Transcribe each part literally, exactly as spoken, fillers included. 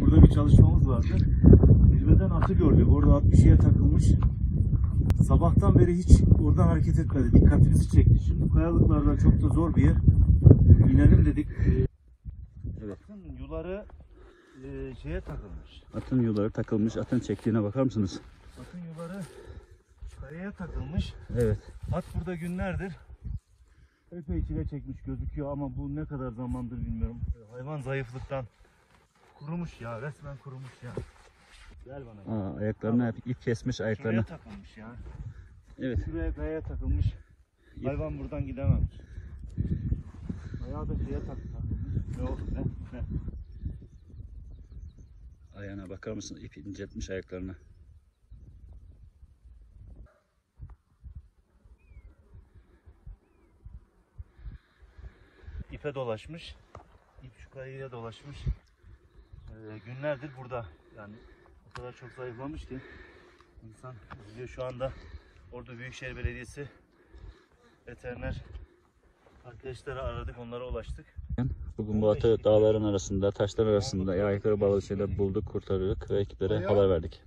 burada bir çalışmamız vardı. Zirveden atı gördük. Orada at bir şeye takılmış. Sabahtan beri hiç oradan hareket etmedi. Dikkatimizi çekti. Şimdi kayalıklardan çok da zor bir yer. İnelim dedik. Evet. Atın yuları e, şeye takılmış. Atın yuları takılmış. Atın çektiğine bakar mısınız? Atın yuları kayaya takılmış. Evet. At burada günlerdir epey çile çekmiş gözüküyor ama bu ne kadar zamandır bilmiyorum. Hayvan zayıflıktan kurumuş ya, resmen kurumuş ya. Gel bana. Aa, ayaklarını hep ip kesmiş ayaklarını. Şuraya takılmış ya. Evet. Şuraya kayaya takılmış. Hayvan buradan gidememiş. Ayağı da şeye tak takılmış. Ne oldu ne? Ne? Ayağına bakar mısın? İp inceltmiş ayaklarını. İpe dolaşmış. İp şu kayaya dolaşmış. Ee, günlerdir burada. Yani o kadar çok zayıflamış ki insan üzülüyor. Şu anda orada Büyükşehir Belediyesi veteriner arkadaşları aradık, onlara ulaştık. Bugün bu atı dağların arasında, taşlar arasında ayakları bağlı şeyler bulduk, kurtardık ve ekiplere haber verdik.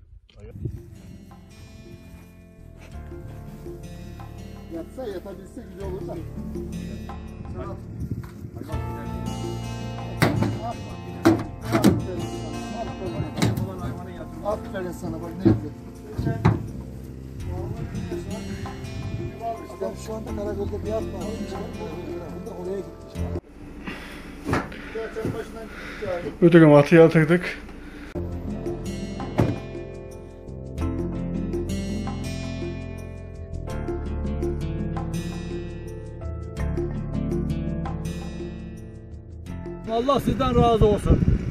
Yatsa yatabilse güzel olur da. Aferin sana bak ne güzel. Adam şu anda Karagöl'de bir at var. Bunda oraya gitmiş. Ödülüm atı yatırdık. Allah sizden razı olsun.